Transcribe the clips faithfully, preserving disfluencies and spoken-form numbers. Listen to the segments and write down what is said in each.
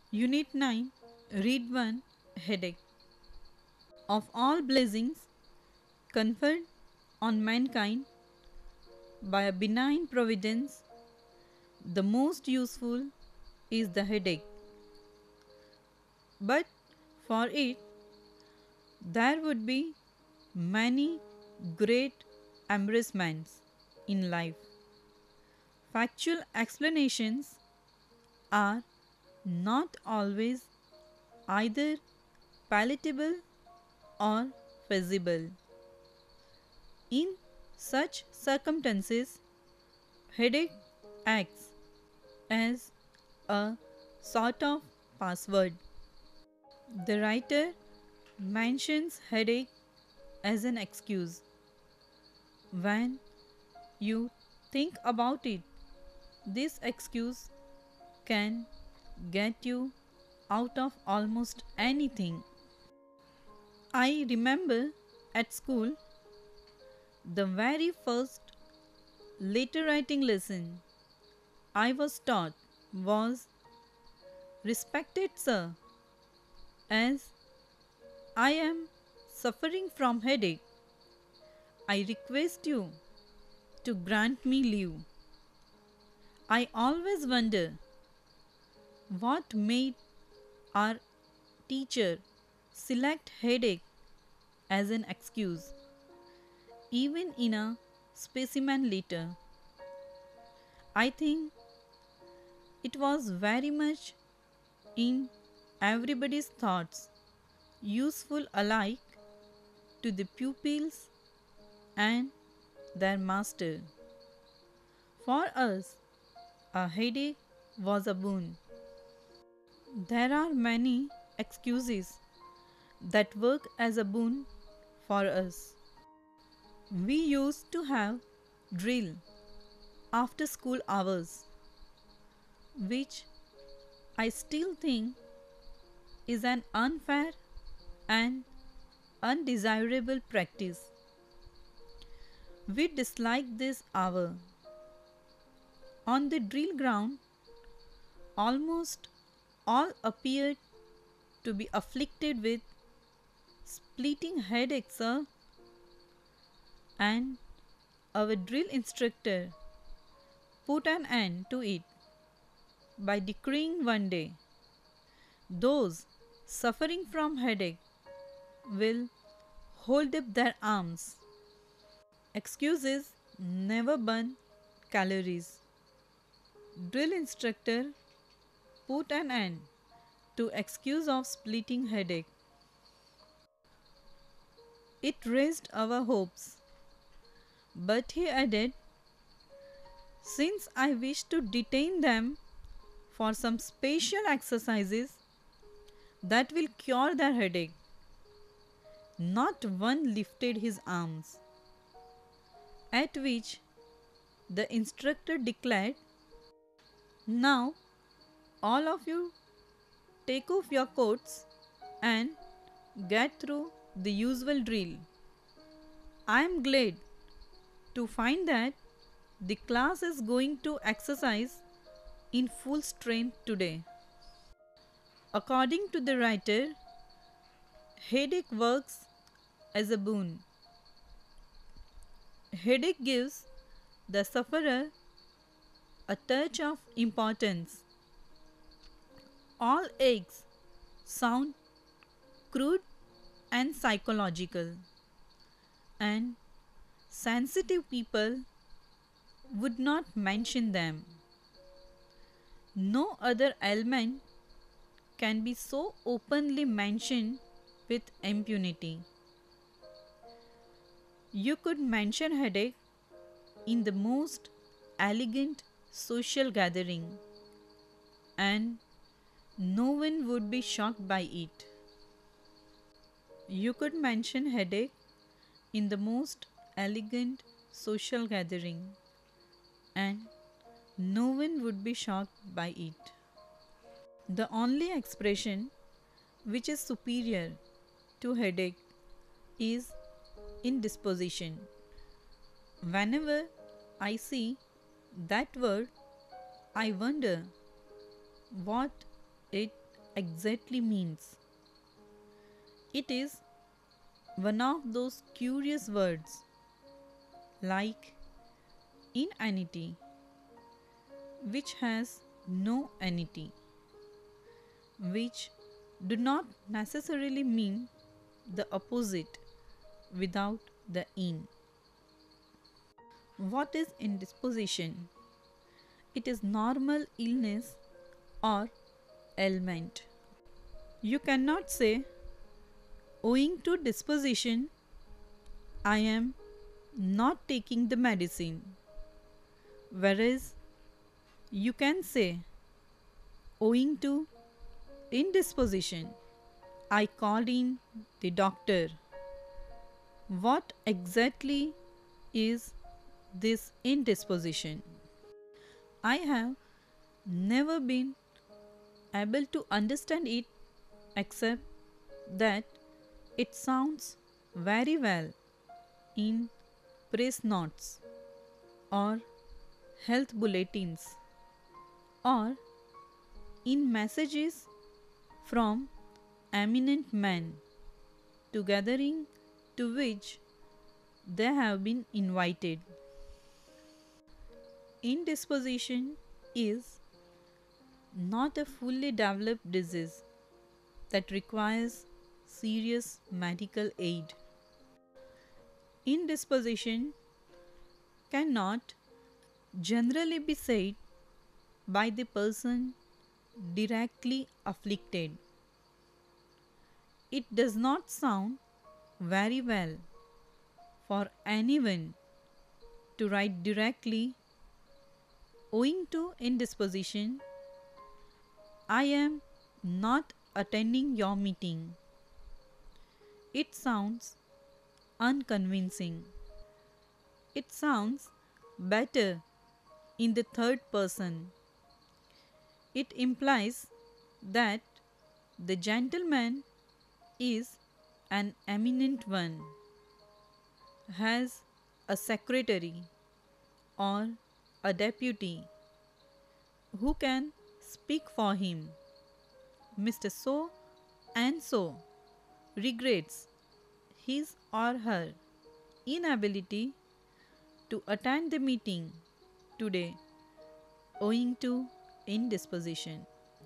Unit nine, Read one, Headache. Of all blessings conferred on mankind by a benign providence, the most useful is the headache. But for it, there would be many great embarrassments in life. Factual explanations are not always either palatable or feasible. In such circumstances, headache acts as a sort of password. The writer mentions headache as an excuse. When you think about it, this excuse can get you out of almost anything. I remember at school, the very first letter writing lesson I was taught was, "Respected sir, as I am suffering from headache, I request you to grant me leave." I always wonder what made our teacher select headache as an excuse, even in a specimen letter. I think it was very much in everybody's thoughts, useful alike to the pupils and their master. For us, a headache was a boon. There are many excuses that work as a boon for us. We used to have drill after school hours, which I still think is an unfair and undesirable practice. We dislike this hour. On the drill ground, almost all appeared to be afflicted with splitting headaches, sir. And our drill instructor put an end to it by decreeing one day, "Those suffering from headache will hold up their arms." Excuses never burn calories. Drill instructor put an end to excuse of splitting headache. It raised our hopes, but he added, "Since I wish to detain them for some special exercises that will cure their headache." Not one lifted his arms, at which the instructor declared, "Now all of you take off your coats and get through the usual drill. I am glad to find that the class is going to exercise in full strength today." According to the writer, headache works as a boon. Headache gives the sufferer a touch of importance. All aches sound crude and psychological, and sensitive people would not mention them. No other ailment can be so openly mentioned with impunity. You could mention headache in the most elegant social gathering, and no one would be shocked by it. You could mention headache in the most elegant social gathering, and no one would be shocked by it. The only expression which is superior to headache is indisposition. Whenever I see that word, I wonder what it exactly means. It is one of those curious words like inanity, which has no anity, which do not necessarily mean the opposite without the in. What is indisposition? It is normal illness or ailment. You cannot say, owing to disposition, I am not taking the medicine. Whereas you can say, owing to indisposition, I called in the doctor. What exactly is this indisposition? I have never been able to understand it except that it sounds very well in press notes or health bulletins or in messages from eminent men to gathering to which they have been invited. Indisposition is not a fully developed disease that requires serious medical aid. Indisposition cannot generally be said by the person directly afflicted. It does not sound very well for anyone to write directly, owing to indisposition, I am not attending your meeting. It sounds unconvincing. It sounds better in the third person. It implies that the gentleman is an eminent one, has a secretary or a deputy who can speak for him. Mister So and so regrets his or her inability to attend the meeting today owing to indisposition.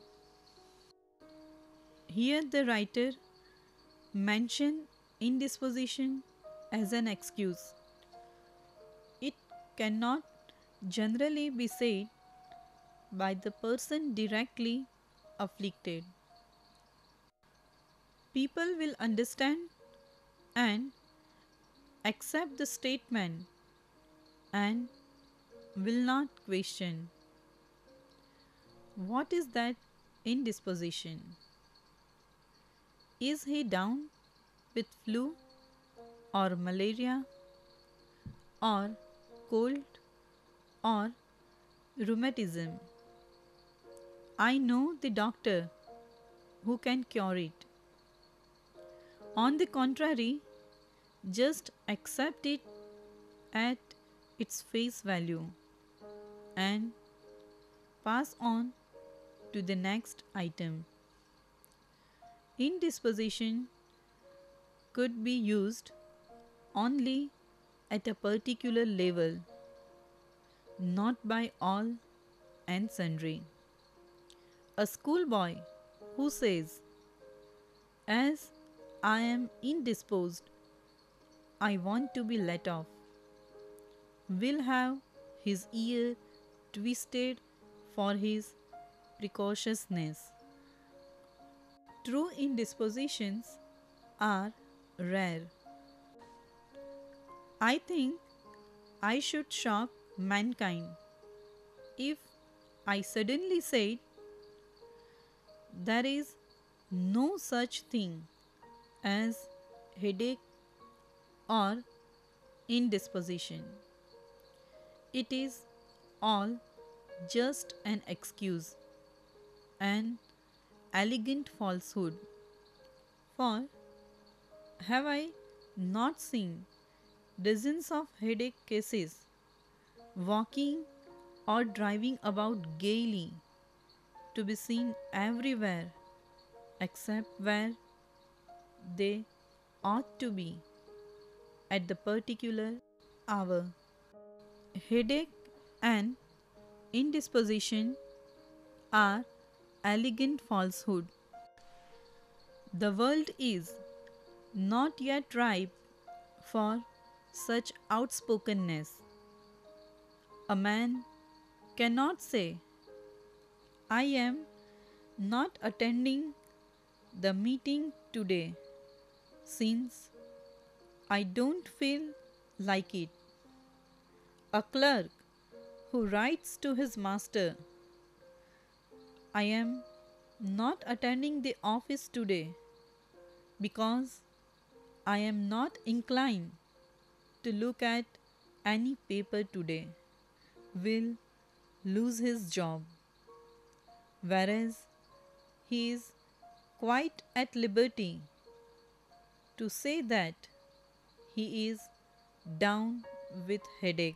Here the writer mentioned indisposition as an excuse. It cannot generally be said by the person directly afflicted. People will understand and accept the statement and will not question. What is that indisposition? Is he down with flu or malaria or cold or rheumatism? I know the doctor who can cure it. On the contrary, just accept it at its face value and pass on to the next item. Indisposition could be used only at a particular level, not by all and sundry. A schoolboy who says, as I am indisposed, I want to be let off, will have his ear twisted for his precociousness. True indispositions are rare. I think I should shock mankind if I suddenly said there is no such thing as headache or indisposition. It is all just an excuse, an elegant falsehood. For have I not seen dozens of headache cases walking or driving about gaily to be seen everywhere except where they ought to be at the particular hour. Headache and indisposition are elegant falsehood. The world is not yet ripe for such outspokenness. A man cannot say, I am not attending the meeting today since I don't feel like it. A clerk who writes to his master, I am not attending the office today because I am not inclined to look at any paper today, will lose his job, whereas he is quite at liberty to say that he is down with headache.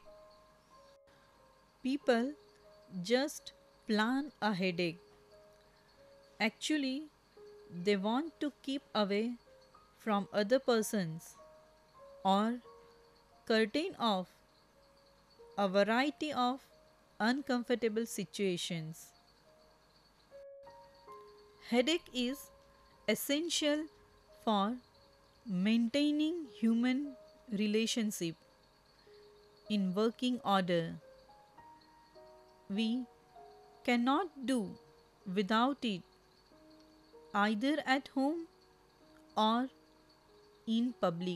People just plan a headache. Actually, they want to keep away from other persons or curtain off a variety of uncomfortable situations. Headache is essential for maintaining human relationship in working order. We cannot do without it either at home or in public.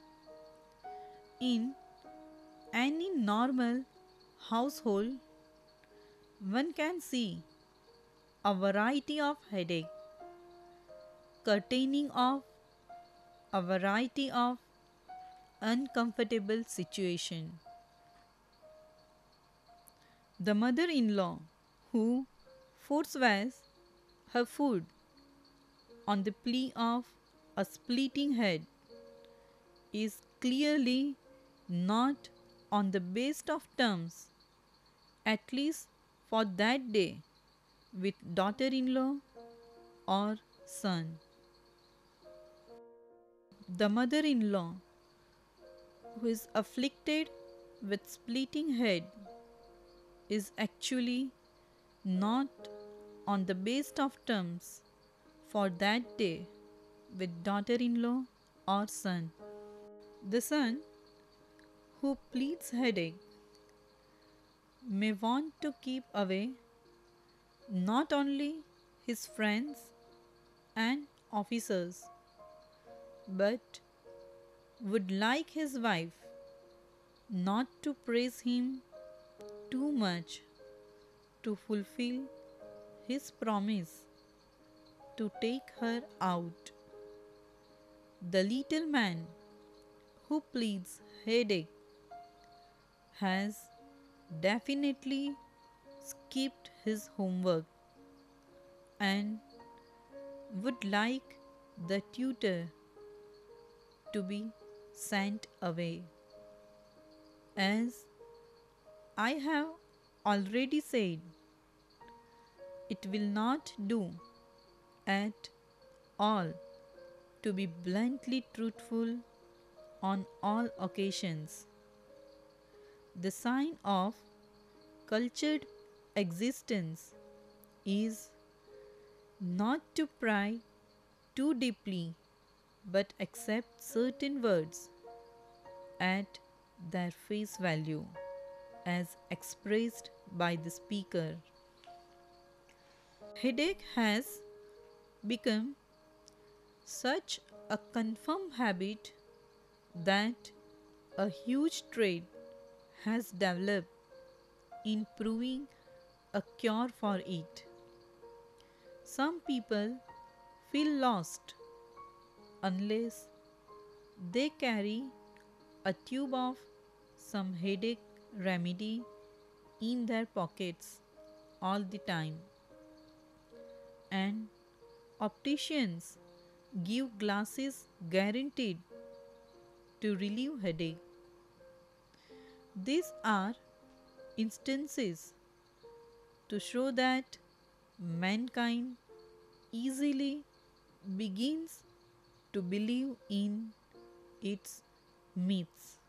In any normal household, one can see a variety of headache, curtaining off a variety of uncomfortable situation. The mother-in-law who forswears her food on the plea of a splitting head is clearly not on the best of terms, at least for that day, with daughter-in-law or son. The mother-in-law who is afflicted with splitting head is actually not on the best of terms for that day with daughter-in-law or son. The son who pleads headache may want to keep away not only his friends and officers, but would like his wife not to praise him too much to fulfill his promise to take her out. The little man who pleads headache has definitely skipped his homework and would like the tutor to be sent away. As I have already said, it will not do at all to be bluntly truthful on all occasions. The sign of cultured existence is not to pry too deeply but accept certain words at their face value as expressed by the speaker. Headache has become such a confirmed habit that a huge trade has developed in proving a cure for it. Some people feel lost unless they carry a tube of some headache remedy in their pockets all the time. And opticians give glasses guaranteed to relieve headache. These are instances to show that mankind easily begins to believe in its myths.